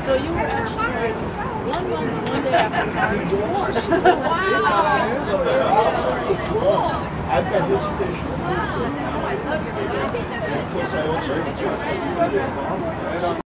So you were actually married 1 month, 1 day after you got divorced. Wow. I've got dissertation. Wow. I love your